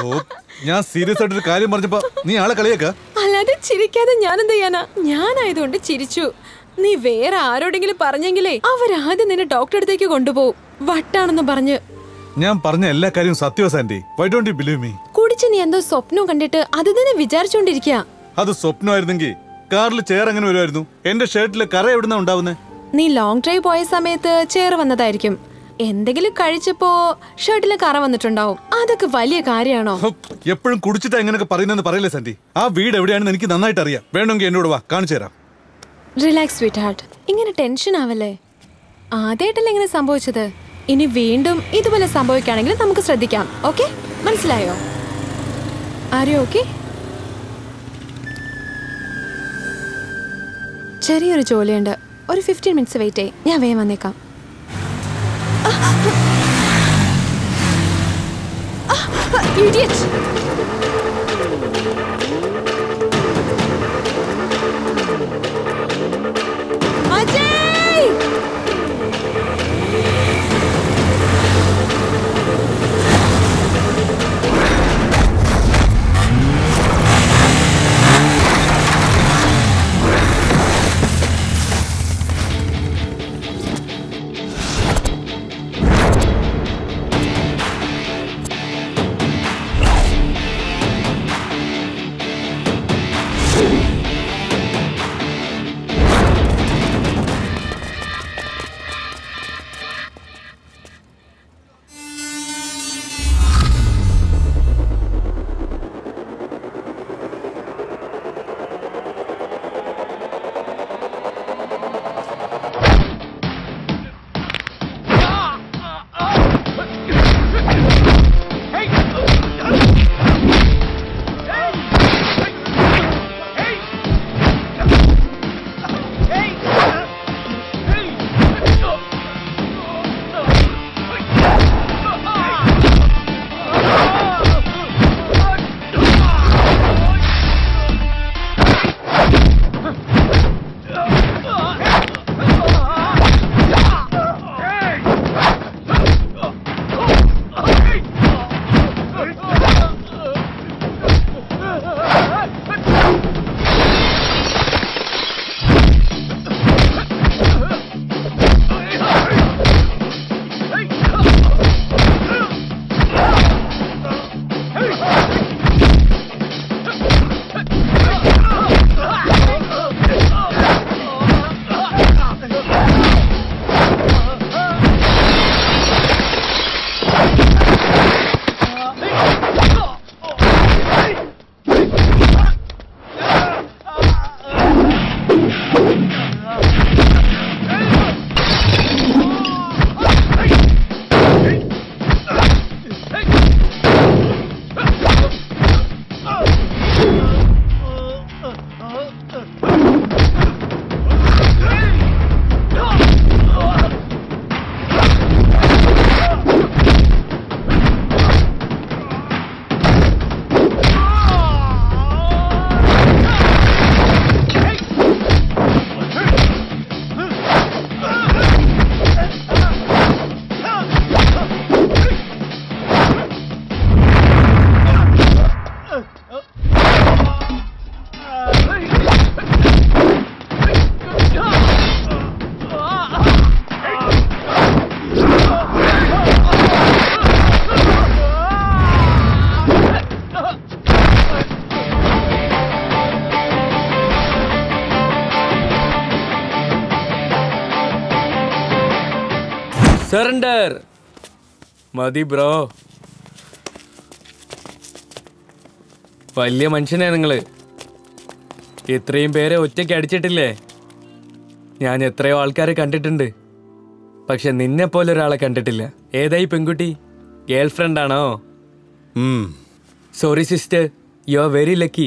ഞാൻ സീരിയസ് ആയിട്ടൊരു കാര്യം പറഞ്ഞപ്പോ നീ ആളെ കളിയാക്ക. അല്ലാതെ ചിരിക്കാതെ ഞാൻ എന്ത് ചെയ്യാനാ? ഞാനായതുകൊണ്ട് ചിരിച്ചു. നീ വേറെ ആരോടെങ്കിലും പറഞ്ഞെങ്കിലേ അവരാദ്യം നിന്നെ ഡോക്ടറെ അടുത്തേക്ക് കൊണ്ടുപോകും, വട്ടാണെന്ന് പറഞ്ഞ്. ഞാൻ പറഞ്ഞ എല്ലാ കാര്യവും സത്യവാ Sandy. Why don't you believe me? കുടിച്ച് നീ എന്തോ സ്വപ്നം കണ്ടിട്ട് അത് തന്നെ വിചാരിച്ചോണ്ടിരിക്കുക. അത് സ്വപ്നമായിരുന്നെങ്കിൽ കാറിൽ ചെയർ അങ്ങനെ വരുമായിരുന്നു. എന്റെ ഷർട്ടിലെ കറ എവിടുന്നാ ഉണ്ടാവുന്നേ? നീ ലോങ് ഡ്രൈവ് പോയ സമയത്ത് ചെയർ വന്നതായിരിക്കും. എന്തെങ്കിലും കഴിച്ചപ്പോ ഷർട്ടിലെ കറ വന്നിട്ടുണ്ടാവും. അതൊക്കെ വലിയ കാര്യമാണോ? എപ്പോഴും കുടിച്ചിട്ടാ എങ്ങനെയൊക്കെ പറയുന്നെന്ന് പറയില്ലേ സാൻഡി. ആ വീട് എവിടെയാണെന്ന് എനിക്ക് നന്നായിട്ട് അറിയാം. വേണമെങ്കിൽ എന്നോട് വാ, കാണിച്ചു തരാം. റിലാക്സ് സ്വീറ്റ് ഹാർട്ട്, ഇങ്ങനെ ടെൻഷൻ ആവല്ലേ. ആദ്യമായിട്ടല്ലേ ഇങ്ങനെ സംഭവിച്ചത്. ഇനി വീണ്ടും ഇതുപോലെ സംഭവിക്കുകയാണെങ്കിൽ നമുക്ക് ശ്രദ്ധിക്കാം. ഓക്കെ, മനസ്സിലായോ? ആരെയോ ഓക്കെ? ചെറിയൊരു ജോലിയുണ്ട്, ഒരു 15 മിനിറ്റ്സ് വെയിറ്റ് ചെയ്യ്, ഞാൻ വേഗം വന്നേക്കാം. Idiot! Ajay! സറണ്ടർ മതി ബ്രോ. വലിയ മനുഷ്യനാ നിങ്ങള്. ഇത്രയും പേരെ ഒറ്റയ്ക്ക് അടിച്ചിട്ടില്ലേ? ഞാൻ എത്രയോ ആൾക്കാരെ കണ്ടിട്ടുണ്ട്, പക്ഷെ നിന്നെ പോലെ ഒരാളെ കണ്ടിട്ടില്ല. ഏതായി പെൺകുട്ടി? ഗേൾ ഫ്രണ്ട് ആണോ? Sorry sister, you are very lucky.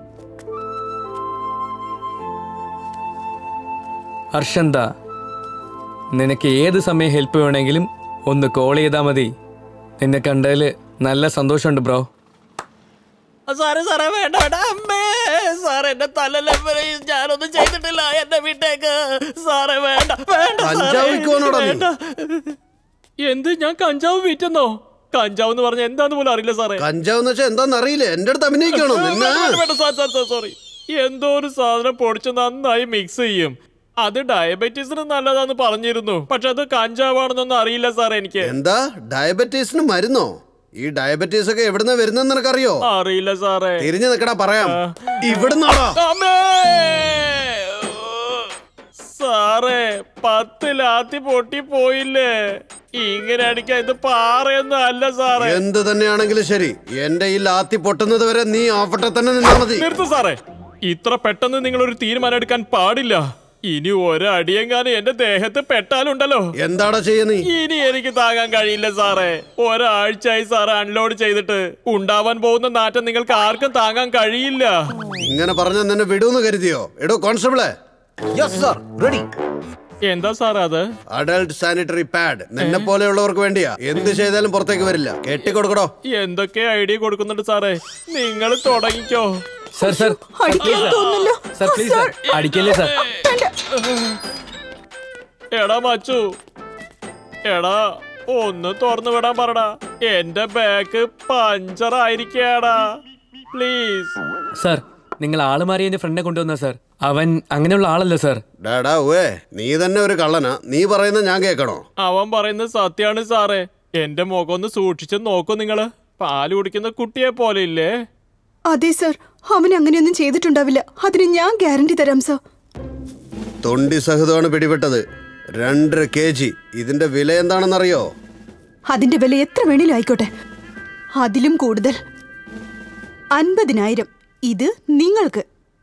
Harshantha, നിനക്ക് ഏത് സമയം ഹെൽപ്പ് വേണമെങ്കിലും ഒന്ന് കോൾ ചെയ്താൽ മതി. നിന്നെ കണ്ടതിൽ നല്ല സന്തോഷമുണ്ട് ബ്രോ. സാറേ സാറേ വേണ്ട വേണ്ട, അമ്മേ സാറേ എന്റെ തലല്ലേ, ഞാനൊന്നും ചെയ്തിട്ടില്ല, എന്നെ വീട്ടേക്ക് സാറേ. വേണ്ട വേണ്ട വേണ്ട. എന്ത്, ഞാൻ കഞ്ചാവ് വിറ്റെന്നോ? കഞ്ചാവ് എന്ന് പറഞ്ഞ എന്താന്ന് പോലും അറിയില്ല സാറേ. കഞ്ചാവ് എന്ന് വെച്ചാൽ എന്താന്ന് അറിയില്ല, എന്റെ അടുത്ത് അഭിനയിക്കണോ? സോറി, എന്തോ ഒരു സാധനം പൊടിച്ച് നന്നായി മിക്സ് ചെയ്യും. അത് ഡയബറ്റീസിന് നല്ലതാന്ന് പറഞ്ഞിരുന്നു. പക്ഷെ അത് കഞ്ചാവാണെന്നൊന്നും അറിയില്ല സാറേ എനിക്ക്. എന്താ ഡയബറ്റീസിന് മരുന്നോ? ഈ ഡയബറ്റീസ് ഒക്കെ എവിടുന്ന വരുന്നെന്ന് നിനക്കറിയോ? അറിയില്ല സാറേ. തിരിഞ്ഞു നിക്കടാ, പറയാം. ഇവിടുന്നാണോ? സാറേ 10 ലാത്തി പൊട്ടി പോയില്ലേ? ഇങ്ങനെ അടിക്കാൻ ഇത് പാറയൊന്നും അല്ല സാറേ. എന്ത് തന്നെയാണെങ്കിലും ശരി, എന്റെ ഈ ലാത്തി പൊട്ടുന്നത് വരെ നീ ആഫട്ടെ തന്നെ നിന്നാ മതി. നിർത്ത് സാറേ, ഇത്ര പെട്ടെന്ന് നിങ്ങൾ ഒരു തീരുമാനം എടുക്കാൻ പാടില്ല. ഇനി ഒരടിയെങ്ങാനും എന്റെ ദേഹത്ത് പെട്ടാലുണ്ടല്ലോ. എന്താടാ ചെയ്യുന്നീ? ഇനി എനിക്ക് താങ്ങാൻ കഴിയില്ല സാറേ. ഒരാഴ്ചയായി സാറ് അൺലോഡ് ചെയ്തിട്ട് ഉണ്ടാവാൻ പോകുന്ന നാറ്റം നിങ്ങൾക്ക് ആർക്കും താങ്ങാൻ കഴിയില്ല. ഇങ്ങനെ പറഞ്ഞ നിന്നെ വിടൂന്ന് കരുതിയോ? എടോ കോൺസ്റ്റബിളെ. എന്താ സാർ അത്? Adult sanitary pad. നിന്നെ പോലെയുള്ളവർക്ക് വേണ്ടിയാ. എന്ത് ചെയ്താലും പുറത്തേക്ക് വരില്ല. കെട്ടിക്കൊടുക്കടോ. എന്തൊക്കെ ഐഡിയ കൊടുക്കുന്നുണ്ട് സാറേ. നിങ്ങൾ തുടങ്ങിക്കോ. Sir sir sir please sir, അടിക്കല്ലേ സർ. എടാ മച്ചു, എടാ ഒന്ന് തുറന്നു വിടാൻ പറടാ. എന്റെ ബാക്ക് പഞ്ചർ ആയിരിക്കാടാ, പ്ലീസ്. സർ, നിങ്ങൾ ആള് മാറി എന്റെ ഫ്രണ്ടിനെ കൊണ്ടുവന്ന സർ. അവൻ അങ്ങനെയുള്ള ആളല്ല സർ. ഡാടാ നീ തന്നെ ഒരു കള്ളനാ. നീ പറയുന്നത് ഞാൻ കേൾക്കണോ? അവൻ പറയുന്നത് സത്യാണ് സാറേ. എന്റെ മുഖം ഒന്ന് സൂക്ഷിച്ച് നോക്കൂ നിങ്ങള്. പാല് കുടിക്കുന്ന കുട്ടിയെ പോലെ ഇല്ലേ? അതെ സർ, അവൻ അങ്ങനെയൊന്നും ചെയ്തിട്ടുണ്ടാവില്ല. അതിന് ഞാൻ ഗ്യാരണ്ടി തരാം സർ. തൊണ്ടി സഹിതമാണ് പിടിപെട്ടത്. 2.5 kg. ഇതിന്റെ വില എന്താണെന്നറിയോ? അതിന്റെ വില എത്ര വേണേലും ആയിക്കോട്ടെ, അതിലും കൂടുതൽ 50,000. ഇത് നിങ്ങൾക്ക്.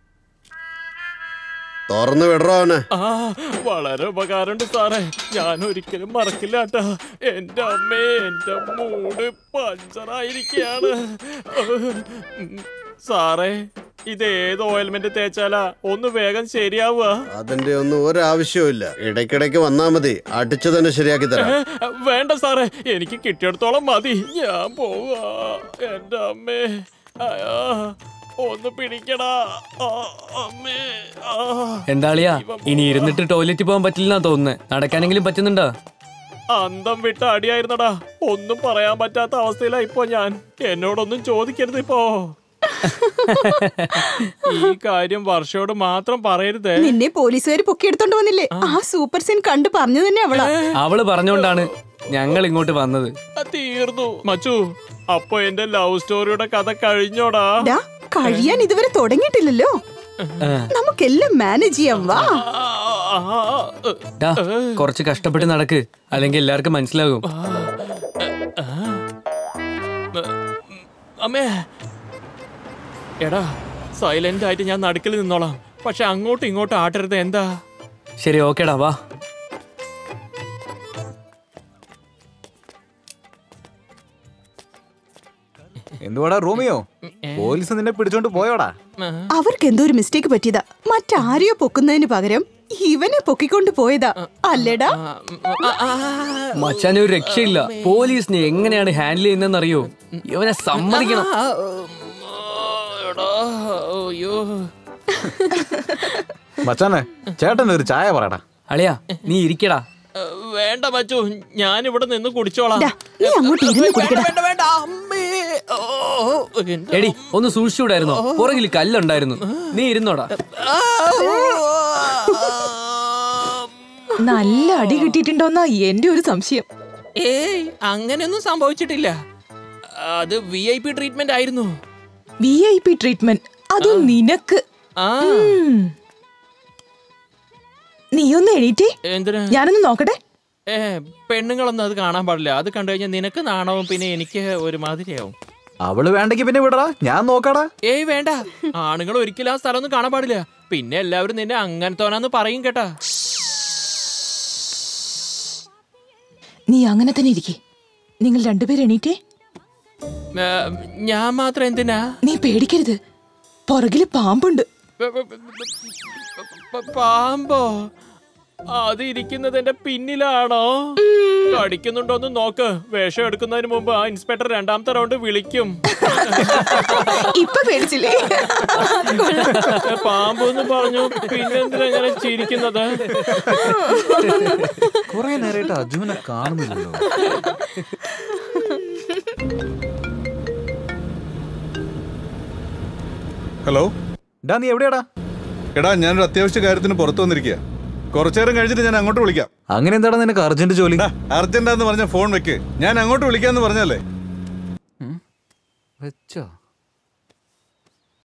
തുറന്നു വിടറോ അവനെ. വളരെ ഉപകാരമുണ്ട് സാറേ. ഞാൻ ഒരിക്കലും മറക്കില്ല കേട്ടാ. എന്റെ അമ്മേ, എന്റെ മൂട് പഞ്ചറായിരിക്കാണ് സാറേ. ഇത് ഏത് ഓയിൽമെന്റ് തേച്ചാലാ ഒന്ന് വേഗം ശരിയാവുക? അതിന്റെ ഒന്നും ഒരാവശ്യവും ഇല്ല. ഇടയ്ക്കിടയ്ക്ക് വന്നാ മതി, അടിച്ചു തന്നെ ശരിയാക്കി തരാം. വേണ്ട സാറേ, എനിക്ക് കിട്ടിയിടത്തോളം മതി. ഞാൻ പോവാ. എന്റെ അമ്മേ, ഒന്ന് പിടിക്കടാ അമ്മേ. എന്താളിയാ, ഇനി ഇരുന്നിട്ട് ടോയ്ലറ്റിൽ പോകാൻ പറ്റില്ലെന്നാ തോന്നുന്നത്. നടക്കാനെങ്കിലും പറ്റുന്നുണ്ടോ? അന്തം വിട്ട അടിയായിരുന്നടാ. ഒന്നും പറയാൻ പറ്റാത്ത അവസ്ഥയിലാ ഇപ്പൊ ഞാൻ. എന്നോടൊന്നും ചോദിക്കരുത് ഇപ്പോ. ഈ കാര്യം വർഷയോട് മാത്രം പറയരുതേ. നിന്നെ പോലീസുകാർ പൊക്കിയെടുത്തോണ്ട് വന്നില്ലേ? ആ സൂപ്പർ സീൻ കണ്ടു പറഞ്ഞു തന്നെ അവളാ. അവള് പറഞ്ഞോണ്ടാണ് ഞങ്ങൾ ഇങ്ങോട്ട് വന്നത്. തീർന്നു മച്ചു. അപ്പൊ എന്റെ ലവ് സ്റ്റോറിയുടെ കഥ കഴിഞ്ഞോടാ? കഴിയാൻ ഇതുവരെ തുടങ്ങിയിട്ടില്ലല്ലോ. നമുക്കെല്ലാം മാനേജ് ചെയ്യാം. വാ, കുറച്ച് കഷ്ടപ്പെട്ട് നടക്ക്, അല്ലെങ്കിൽ എല്ലാവർക്കും മനസ്സിലാകും. അമ്മേ, എടാ സൈലന്റ് ആയിട്ട് ഞാൻ നടുക്കിൽ നിന്നോളാം. പക്ഷെ അങ്ങോട്ടും ഇങ്ങോട്ടും ആട്ടരുത്. എന്താ? ശരി, ഓക്കേടാ, വാ. എന്തുവാടാ റോമിയോ, പോലീസ് നിന്നെ പിടിച്ചോണ്ട് പോയോടാ? അവർക്ക് എന്തോ ഒരു മിസ്റ്റേക്ക് പറ്റിയതാ. മറ്റാരെയോ പൊക്കുന്നതിന് പകരം ഇവനെ പൊക്കിക്കൊണ്ട് പോയതാ അല്ലേടാ? മച്ചാന് ഒരു രക്ഷയില്ല. പോലീസിനെ എങ്ങനെയാണ് ഹാൻഡിൽ ചെയ്യുന്നതെന്നറിയോ? ഇവനെ സമ്മതിക്കണം. മച്ചാനെ, ചേട്ടൻ ഒരു ചായ പറയടാ. അളിയാ, നീ ഇരിക്കടാ. വേണ്ട മച്ചു, ഞാൻ ഇവിടെ നിന്ന് കുടിച്ചോളാം. നീ അങ്ങോട്ട് ഇരുന്ന് കുടിക്കടാ. എടി, ഒന്ന് സൂക്ഷിച്ചൂടായിരുന്നോ? പുറകിൽ കല്ലുണ്ടായിരുന്നു. നീ ഇരുന്നോടാ. നല്ല അടി കിട്ടിയിട്ടുണ്ടോന്നാ എന്റെ ഒരു സംശയം. ഏയ്, അങ്ങനെയൊന്നും സംഭവിച്ചിട്ടില്ല. അത് VIP ട്രീറ്റ്മെന്റ് ആയിരുന്നു. VIP treatment? അതും നിനക്ക്? നീയൊന്ന് എണീറ്റേ. എന്തിനാ? ഞാനൊന്ന് നോക്കട്ടെ. പെണ്ണുങ്ങളൊന്നും അത് കാണാൻ പാടില്ല. അത് കണ്ടു കഴിഞ്ഞാൽ നിനക്ക് നാണവും പിന്നെ എനിക്ക് ഒരുമാതിരിയാവും. അവള് വേണ്ടെങ്കി പിന്നെ വിടടാ, ഞാൻ നോക്കാടാ. ഏയ് വേണ്ട, ആണുങ്ങൾ ഒരിക്കലും ആ സ്ഥലം ഒന്നും കാണാൻ പാടില്ല. പിന്നെ എല്ലാവരും നിന്നെ അങ്ങനത്തോനാന്ന് പറയും കേട്ടാ. നീ അങ്ങനെ തന്നെ ഇരിക്കേ. നിങ്ങൾ രണ്ടുപേരും എണീറ്റേ. ഞാൻ മാത്രം എന്തിനാ? നീ പേടിക്കരുത്, പുറകില് പാമ്പുണ്ട്. പാമ്പോ? അത് ഇരിക്കുന്നത് എന്റെ പിന്നിലാണോ? കടിക്കുന്നുണ്ടോന്ന് നോക്ക്. വേഷം എടുക്കുന്നതിന് മുമ്പ് ആ ഇൻസ്പെക്ടർ 2ാമത്തെ റൗണ്ട് വിളിക്കും. ഇപ്പൊ പേടിച്ചില്ലേ? പാമ്പെന്ന് പറഞ്ഞു. പിന്നെന്തിനാ ഇങ്ങനെ ചിരിക്കുന്നത്? കുറെ നേരമായിട്ട് അജുവിനെ കാണുന്നില്ലല്ലോ. ഹലോ. ഡാ നീ എവിടെയാടാ? എടാ ഞാനൊരു അത്യാവശ്യ കാര്യത്തിന് പുറത്തു വന്നിരിക്കുക. കുറച്ചേരം കഴിഞ്ഞിട്ട് ഞാൻ അങ്ങോട്ട് വിളിക്കാം. അങ്ങനെ എന്താടാ നിനക്ക് അർജന്റ് ജോലി? അർജന്റാന്ന് പറഞ്ഞ ഫോൺ വെക്ക്. ഞാൻ അങ്ങോട്ട് വിളിക്കാന്ന് പറഞ്ഞല്ലേ. വെച്ചോ?